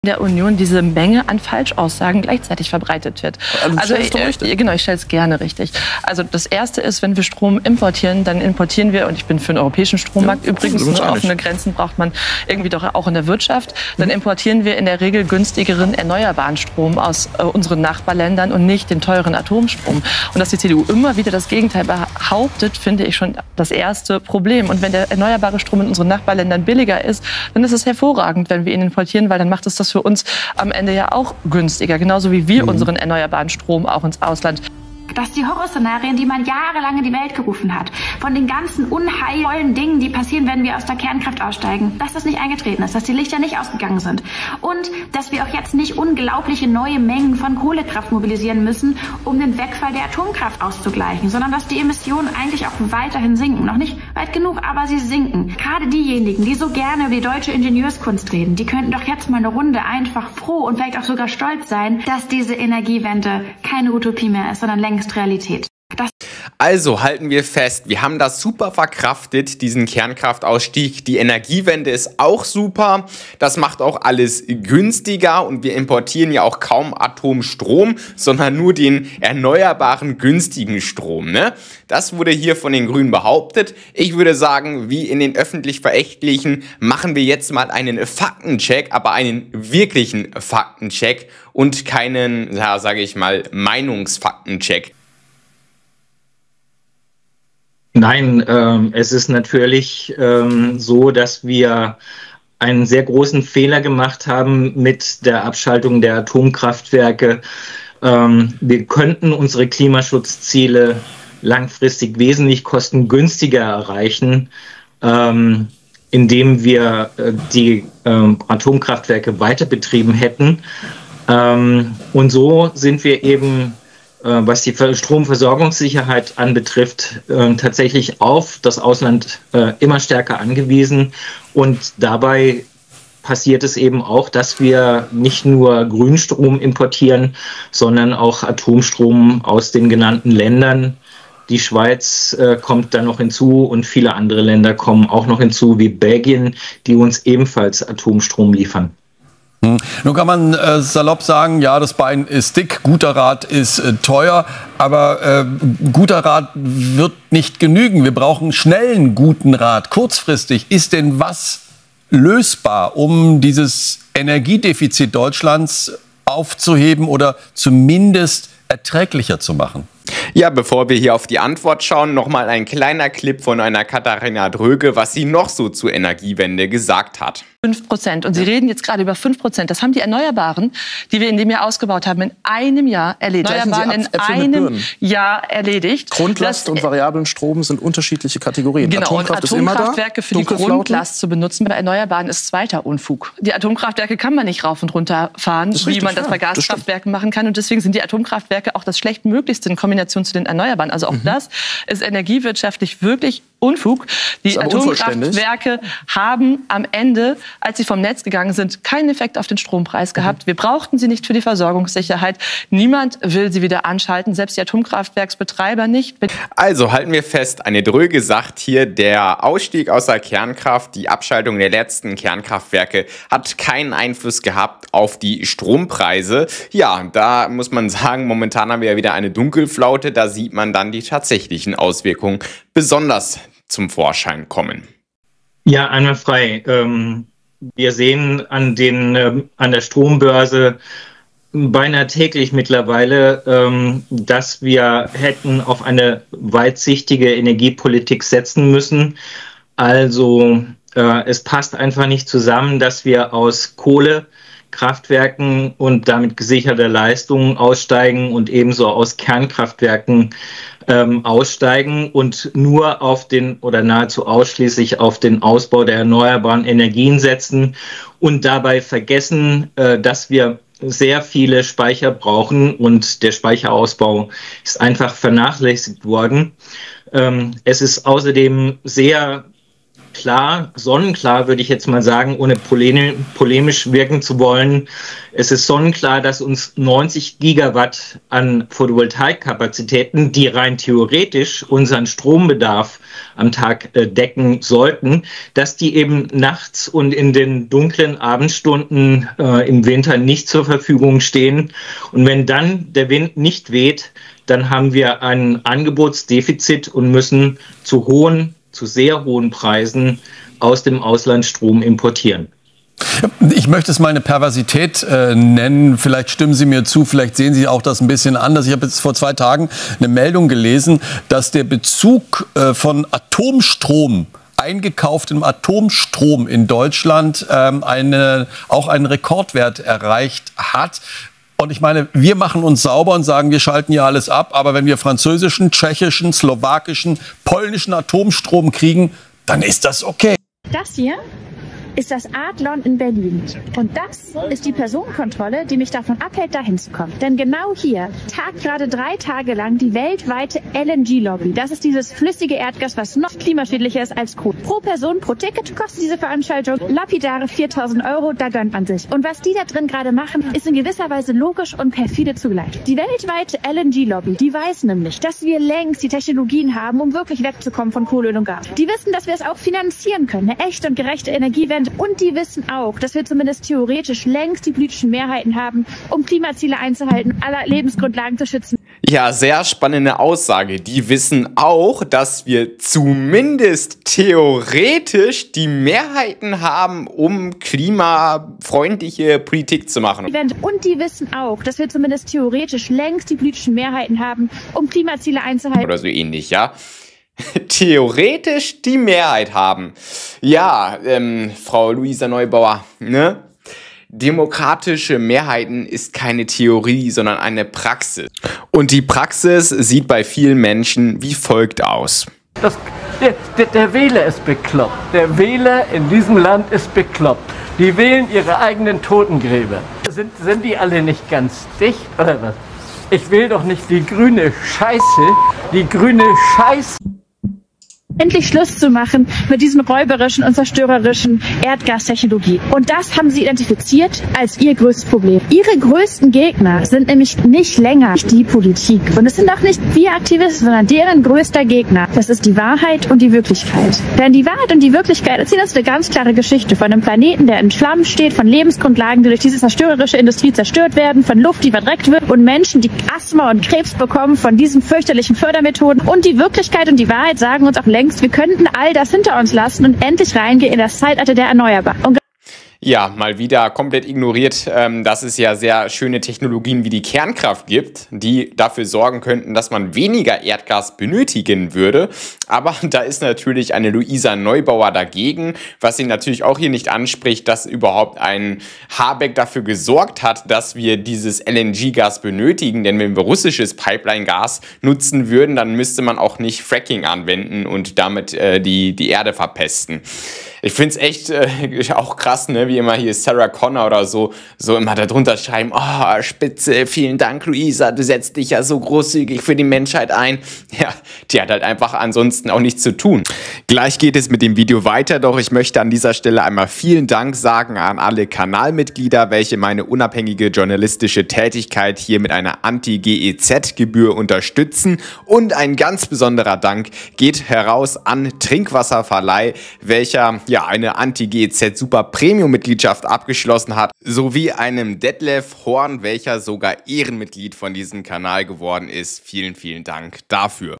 der Union diese Menge an Falschaussagen gleichzeitig verbreitet wird. Also genau, ich stelle es gerne richtig. Also das Erste ist, wenn wir Strom importieren, dann importieren wir, und ich bin für einen europäischen Strommarkt übrigens, offene Grenzen braucht man irgendwie doch auch in der Wirtschaft, dann importieren wir in der Regel günstigeren erneuerbaren Strom aus unseren Nachbarländern und nicht den teuren Atomstrom. Und dass die CDU immer wieder das Gegenteil behauptet, finde ich schon das erste Problem. Und wenn der erneuerbare Strom in unseren Nachbarländern billiger ist, dann ist es hervorragend, wenn wir ihn importieren, weil dann macht es das für uns am Ende ja auch günstiger, genauso wie wir unseren erneuerbaren Strom auch ins Ausland. Dass die Horrorszenarien, die man jahrelang in die Welt gerufen hat, von den ganzen unheilvollen Dingen, die passieren, wenn wir aus der Kernkraft aussteigen, dass das nicht eingetreten ist, dass die Lichter nicht ausgegangen sind und dass wir auch jetzt nicht unglaubliche neue Mengen von Kohlekraft mobilisieren müssen, um den Wegfall der Atomkraft auszugleichen, sondern dass die Emissionen eigentlich auch weiterhin sinken. Noch nicht weit genug, aber sie sinken. Gerade diejenigen, die so gerne über die deutsche Ingenieurskunst reden, die könnten doch jetzt mal eine Runde einfach froh und vielleicht auch sogar stolz sein, dass diese Energiewende keine Utopie mehr ist, sondern längst Realität. Also halten wir fest, wir haben das super verkraftet, diesen Kernkraftausstieg. Die Energiewende ist auch super. Das macht auch alles günstiger und wir importieren ja auch kaum Atomstrom, sondern nur den erneuerbaren, günstigen Strom. Ne? Das wurde hier von den Grünen behauptet. Ich würde sagen, wie in den öffentlich-verächtlichen machen wir jetzt mal einen Faktencheck, aber einen wirklichen Faktencheck und keinen, ja, sage ich mal, Meinungsfaktencheck. Nein, es ist natürlich so, dass wir einen sehr großen Fehler gemacht haben mit der Abschaltung der Atomkraftwerke. Wir könnten unsere Klimaschutzziele langfristig wesentlich kostengünstiger erreichen, indem wir die Atomkraftwerke weiter betrieben hätten. Und so sind wir eben, was die Stromversorgungssicherheit anbetrifft, tatsächlich auf das Ausland immer stärker angewiesen. Und dabei passiert es eben auch, dass wir nicht nur Grünstrom importieren, sondern auch Atomstrom aus den genannten Ländern. Die Schweiz kommt da noch hinzu und viele andere Länder kommen auch noch hinzu, wie Belgien, die uns ebenfalls Atomstrom liefern. Nun kann man salopp sagen, ja, das Bein ist dick, guter Rat ist teuer, aber guter Rat wird nicht genügen. Wir brauchen schnellen guten Rat. Kurzfristig ist denn was lösbar, um dieses Energiedefizit Deutschlands aufzuheben oder zumindest erträglicher zu machen? Ja, bevor wir hier auf die Antwort schauen, nochmal ein kleiner Clip von einer Katharina Dröge, was sie noch so zur Energiewende gesagt hat. 5%. Und Sie reden jetzt gerade über 5%. Das haben die Erneuerbaren, die wir in dem Jahr ausgebaut haben, in einem Jahr erledigt. Erneuerbaren in einem Jahr erledigt. Grundlast und variablen Strom sind unterschiedliche Kategorien. Genau, Atomkraft und Atomkraftwerke für die Grundlast zu benutzen bei Erneuerbaren ist zweiter Unfug. Die Atomkraftwerke kann man nicht rauf und runter fahren, wie man das bei Gaskraftwerken machen kann. Und deswegen sind die Atomkraftwerke auch das schlechtmöglichste in Kombination zu den Erneuerbaren. Also auch das ist energiewirtschaftlich wirklich Unfug. Die Atomkraftwerke haben am Ende, als sie vom Netz gegangen sind, keinen Effekt auf den Strompreis gehabt. Wir brauchten sie nicht für die Versorgungssicherheit. Niemand will sie wieder anschalten, selbst die Atomkraftwerksbetreiber nicht. Also halten wir fest, eine Dröge sagt hier, der Ausstieg aus der Kernkraft, die Abschaltung der letzten Kernkraftwerke hat keinen Einfluss gehabt auf die Strompreise. Ja, da muss man sagen, momentan haben wir ja wieder eine Dunkelflaute. Da sieht man dann die tatsächlichen Auswirkungen besonders zum Vorschein kommen. Ja, einwandfrei. Wir sehen an der Strombörse beinahe täglich mittlerweile, dass wir hätten auf eine weitsichtige Energiepolitik setzen müssen. Also es passt einfach nicht zusammen, dass wir aus Kohlekraftwerken und damit gesicherter Leistungen aussteigen und ebenso aus Kernkraftwerken aussteigen und nur auf den oder nahezu ausschließlich auf den Ausbau der erneuerbaren Energien setzen und dabei vergessen, dass wir sehr viele Speicher brauchen und der Speicherausbau ist einfach vernachlässigt worden. Es ist außerdem sehr klar, sonnenklar würde ich jetzt mal sagen, ohne polemisch wirken zu wollen. Es ist sonnenklar, dass uns 90 Gigawatt an Photovoltaikkapazitäten, die rein theoretisch unseren Strombedarf am Tag decken sollten, dass die eben nachts und in den dunklen Abendstunden im Winter nicht zur Verfügung stehen. Und wenn dann der Wind nicht weht, dann haben wir ein Angebotsdefizit und müssen zu sehr hohen Preisen aus dem Ausland Strom importieren. Ich möchte es mal eine Perversität nennen. Vielleicht stimmen Sie mir zu, vielleicht sehen Sie auch das ein bisschen anders. Ich habe jetzt vor 2 Tagen eine Meldung gelesen, dass der Bezug von Atomstrom, eingekauftem Atomstrom in Deutschland, auch einen Rekordwert erreicht hat. Und ich meine, wir machen uns sauber und sagen, wir schalten ja alles ab. Aber wenn wir französischen, tschechischen, slowakischen, polnischen Atomstrom kriegen, dann ist das okay. Das hier ist das Adlon in Berlin. Und das ist die Personenkontrolle, die mich davon abhält, dahin zu kommen. Denn genau hier tagt gerade 3 Tage lang die weltweite LNG-Lobby. Das ist dieses flüssige Erdgas, was noch klimaschädlicher ist als Kohle. Pro Person, pro Ticket kostet diese Veranstaltung lapidare 4.000 €, da gönnt man sich. Und was die da drin gerade machen, ist in gewisser Weise logisch und perfide zugleich. Die weltweite LNG-Lobby, die weiß nämlich, dass wir längst die Technologien haben, um wirklich wegzukommen von Kohle, Öl und Gas. Die wissen, dass wir es auch finanzieren können, eine echte und gerechte Energiewende. Und die wissen auch, dass wir zumindest theoretisch längst die politischen Mehrheiten haben, um Klimaziele einzuhalten, aller Lebensgrundlagen zu schützen. Ja, sehr spannende Aussage. Die wissen auch, dass wir zumindest theoretisch die Mehrheiten haben, um klimafreundliche Politik zu machen. Und die wissen auch, dass wir zumindest theoretisch längst die politischen Mehrheiten haben, um Klimaziele einzuhalten. Oder so ähnlich, ja. Theoretisch die Mehrheit haben. Ja, Frau Luisa Neubauer, ne? Demokratische Mehrheiten ist keine Theorie, sondern eine Praxis. Und die Praxis sieht bei vielen Menschen wie folgt aus. Der Wähler ist bekloppt. Der Wähler in diesem Land ist bekloppt. Die wählen ihre eigenen Totengräber. Sind die alle nicht ganz dicht, oder was? Ich will doch nicht die grüne Scheiße. Endlich Schluss zu machen mit diesen räuberischen und zerstörerischen Erdgastechnologie. Und das haben sie identifiziert als ihr größtes Problem. Ihre größten Gegner sind nämlich nicht länger die Politik. Und es sind auch nicht wir Aktivisten, sondern deren größter Gegner. Das ist die Wahrheit und die Wirklichkeit. Denn die Wahrheit und die Wirklichkeit erzählen uns eine ganz klare Geschichte von einem Planeten, der in Flammen steht, von Lebensgrundlagen, die durch diese zerstörerische Industrie zerstört werden, von Luft, die verdreckt wird und Menschen, die Asthma und Krebs bekommen von diesen fürchterlichen Fördermethoden. Und die Wirklichkeit und die Wahrheit sagen uns auch längst, wir könnten all das hinter uns lassen und endlich reingehen in das Zeitalter der Erneuerbaren. Ja, mal wieder komplett ignoriert, dass es ja sehr schöne Technologien wie die Kernkraft gibt, die dafür sorgen könnten, dass man weniger Erdgas benötigen würde. Aber da ist natürlich eine Luisa Neubauer dagegen, was sie natürlich auch hier nicht anspricht, dass überhaupt ein Habeck dafür gesorgt hat, dass wir dieses LNG-Gas benötigen. Denn wenn wir russisches Pipeline-Gas nutzen würden, dann müsste man auch nicht Fracking anwenden und damit die Erde verpesten. Ich finde es echt auch krass, ne, wie immer hier Sarah Connor oder so immer da drunter schreiben, oh, spitze, vielen Dank, Luisa, du setzt dich ja so großzügig für die Menschheit ein. Ja, die hat halt einfach ansonsten auch nichts zu tun. Gleich geht es mit dem Video weiter, doch ich möchte an dieser Stelle einmal vielen Dank sagen an alle Kanalmitglieder, welche meine unabhängige journalistische Tätigkeit hier mit einer Anti-GEZ-Gebühr unterstützen. Und ein ganz besonderer Dank geht heraus an Trinkwasserverleih, welcher ja eine Anti-GEZ Super Premium Mitgliedschaft abgeschlossen hat, sowie einem Detlef Horn, welcher sogar Ehrenmitglied von diesem Kanal geworden ist. Vielen, vielen Dank dafür.